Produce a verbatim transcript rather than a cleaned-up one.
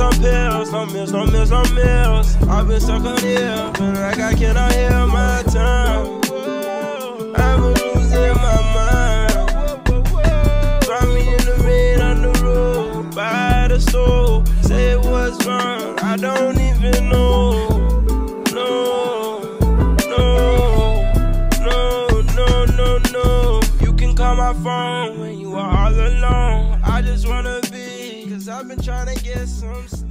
on pills, no meals, no meals, no meals. I've been stuck on here, feeling like I cannot hear my time. I'm losing my mind. Find me in the rain on the road, by the stove. Say what's wrong, I don't even know. No, no, no, no, no, no. You can call my phone when you are all alone. I just wanna be, cause I've been trying to get some